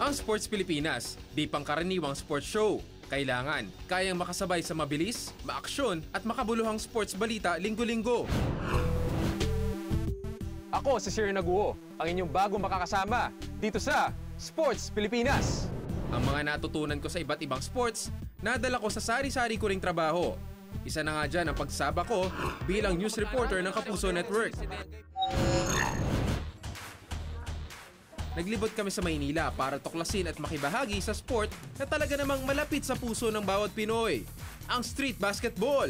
Ang Sports Pilipinas, di pangkaraniwang sports show. Kailangan, kayang makasabay sa mabilis, maaksyon at makabuluhang sports balita linggo-linggo. Ako si Sir Naguo, ang inyong bagong makakasama dito sa Sports Pilipinas. Ang mga natutunan ko sa iba't ibang sports, nadala ko sa sari-sari ko ring trabaho. Isa na nga dyan ang pagsaba ko bilang news reporter ng Kapuso Network. Naglibot kami sa Maynila para tuklasin at makibahagi sa sport na talaga namang malapit sa puso ng bawat Pinoy, ang street basketball.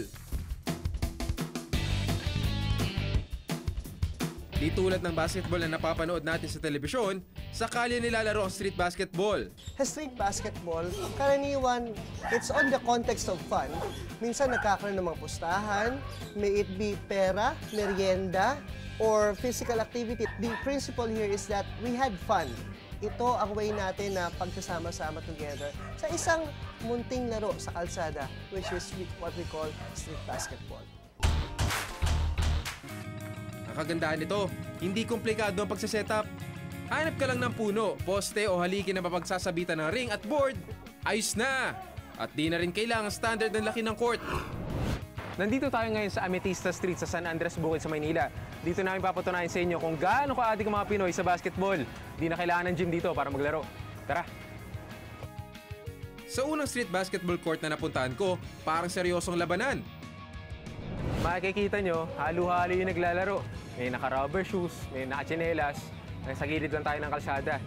Di tulad ng basketball na napapanood natin sa telebisyon, sa kalye nilalaro ang street basketball. Sa street basketball, karaniwan, it's on the context of fun. Minsan nagkakaroon ng mga pustahan, may it be pera, merienda, or physical activity. The principle here is that we had fun. Ito ang way natin na pagsasama-sama together sa isang munting laro sa kalsada, which is what we call street basketball. Ang kagandahan nito, hindi komplikado ang pagsasetup. Hanap ka lang ng puno, poste o haligi na mapagsasabitan ng ring at board, ayos na! At di na rin kailangan standard ng laki ng court. Nandito tayo ngayon sa Ametista Street sa San Andres Bukid sa Maynila. Dito namin papatunayan sa inyo kung gaano ka-adik ang mga Pinoy sa basketball. Di na kailangan ng gym dito para maglaro. Tara! Sa unang street basketball court na napuntahan ko, parang seryosong labanan. Makikita nyo, halo-halo yung naglalaro. May naka-rubber shoes, may naka-tsinelas. Nasa gilid lang tayo ng kalsada.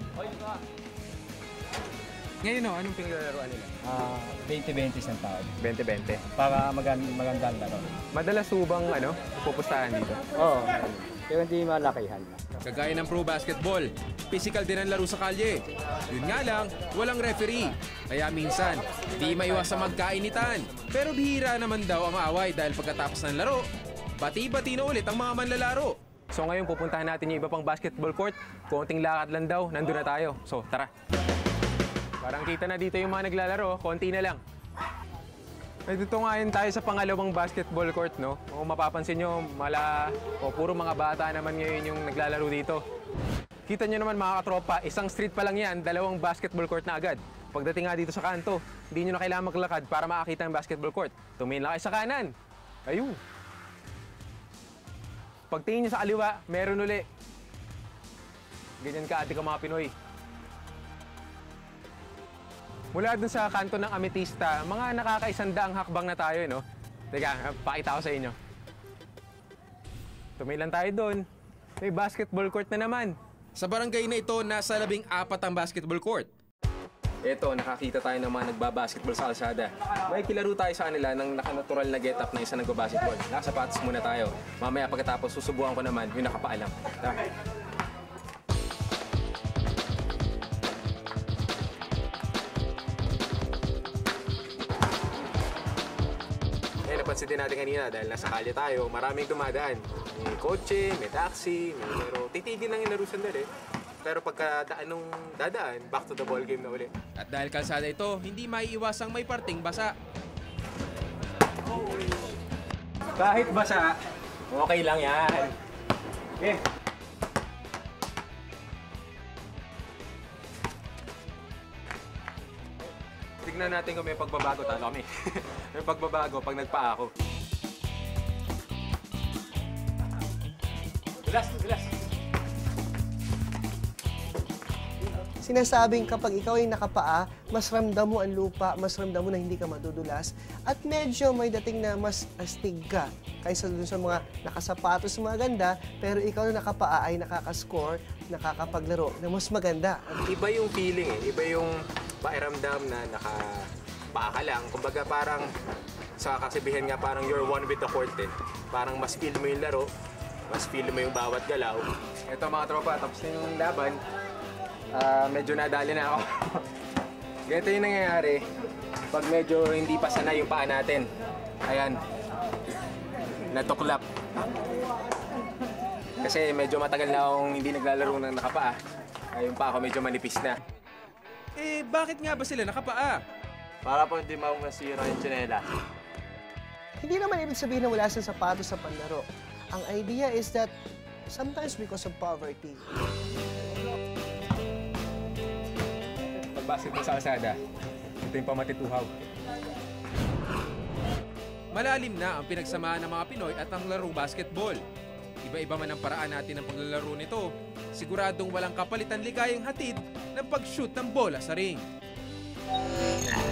Ngayon anong pinaglalaroan nila? 20-20 isang taon. 20-20. Para magandang laro. Madalas subang pupustahan dito. Oo. Pero hindi malakihan. Kagaya ng pro basketball, physical din ang laro sa kalye. Yun nga lang, walang referee. Kaya minsan, di maiwas sa magkainitan. Pero bihira naman daw ang away dahil pagkatapos ng laro, bati-bati na ulit ang mga manlalaro. So ngayon pupuntahan natin yung iba pang basketball court. Konting lakad lang daw, nandun na tayo. So tara. Parang kita na dito yung mga naglalaro, konti na lang. Dito ngayon tayo sa pangalawang basketball court, no? Kung mapapansin nyo, puro mga bata naman ngayon yung naglalaro dito. Kita nyo naman mga katropa, isang street pa lang yan, dalawang basketball court na agad. Pagdating nga dito sa kanto, hindi nyo na kailangan maglakad para makakita ang basketball court. Tumingin lang kayo sa kanan. Ayun. Pagtingin nyo sa kaliwa, meron uli. Ganyan ka-adik ang mga Pinoy. Mula dun sa kanto ng Ametista, mga nakakaisandaang hakbang na tayo, no? Teka, pakita ko sa inyo. Tumilan tayo doon. May basketball court na naman. Sa barangay na ito, nasa 14 ang basketball court. Ito, nakakita tayo ng mga nagbabasketball sa kalsada. May kilaro tayo sa kanila ng nakanatural na get-up na isa nagbabasketball. Nakasapatos muna tayo. Mamaya pagkatapos, susubukan ko naman yung nakapaalam. Tara. Napansin din natin kanina dahil nasa kalye tayo, maraming dumadaan. May kotse, may taxi, pero titigil lang yung laro sandali. Pero pagkadaan nung dadaan, back to the ball game na ulit. At dahil kalsada ito, hindi maiiwasang may parting basa. Kahit basa, okay lang yan. Okay. Tignan natin kung may pagbabago. Talo kami. May pagbabago pag nagpaa ako. Dulas. Sinasabing kapag ikaw ay nakapaa, mas ramdam mo ang lupa, mas ramdam mo na hindi ka madudulas, at medyo may dating na mas astig ka kaysa dun sa mga nakasapatos maganda, pero ikaw na nakapaa ay nakakascore, nakakapaglaro na mas maganda. Iba yung feeling iba yung pairamdam na nakapaa ka lang. Kumbaga parang sa kasabihan nga parang you're one with the court Parang mas feel mo yung laro, mas feel mo yung bawat galaw. Ito mga tropa, tapos na yung laban. Medyo nadali na ako. Ganito yung nangyayari pag medyo hindi pa sanay yung paa natin. Ayan, natuklap. Kasi medyo matagal na akong hindi naglalaro ng nakapaa. Yung paa ko medyo manipis na. Bakit nga ba sila nakapaa? Para po hindi masira yung tsinela. Hindi naman ibig sabihin na wala sa sapatos sa panlaro. Ang idea is that sometimes because of poverty, basketball sa kalsada. Ito yung pamatituhaw. Malalim na ang pinagsamahan ng mga Pinoy at ang larong basketball. Iba-iba man ang paraan natin ng paglalaro nito, siguradong walang kapalitan ligayang hatid ng pag-shoot ng bola sa ring.